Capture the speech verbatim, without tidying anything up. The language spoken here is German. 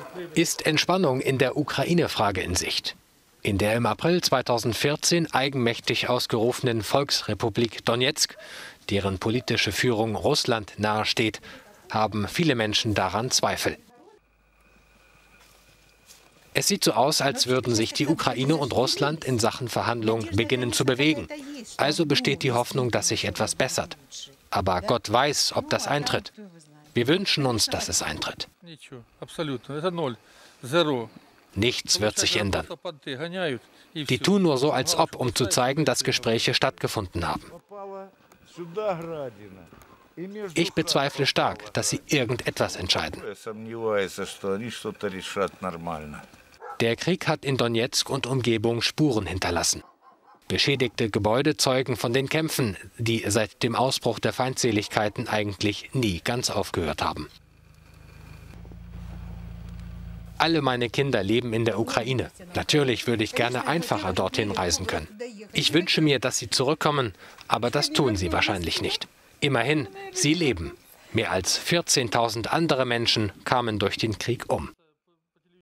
Ist Entspannung in der Ukraine-Frage in Sicht? In der im April zweitausendvierzehn eigenmächtig ausgerufenen Volksrepublik Donezk, deren politische Führung Russland nahesteht, haben viele Menschen daran Zweifel. Es sieht so aus, als würden sich die Ukraine und Russland in Sachen Verhandlungen beginnen zu bewegen. Also besteht die Hoffnung, dass sich etwas bessert. Aber Gott weiß, ob das eintritt. Wir wünschen uns, dass es eintritt. Nichts wird sich ändern. Die tun nur so, als ob, um zu zeigen, dass Gespräche stattgefunden haben. Ich bezweifle stark, dass sie irgendetwas entscheiden. Der Krieg hat in Donezk und Umgebung Spuren hinterlassen. Beschädigte Gebäude zeugen von den Kämpfen, die seit dem Ausbruch der Feindseligkeiten eigentlich nie ganz aufgehört haben. Alle meine Kinder leben in der Ukraine. Natürlich würde ich gerne einfacher dorthin reisen können. Ich wünsche mir, dass sie zurückkommen, aber das tun sie wahrscheinlich nicht. Immerhin, sie leben. Mehr als vierzehntausend andere Menschen kamen durch den Krieg um.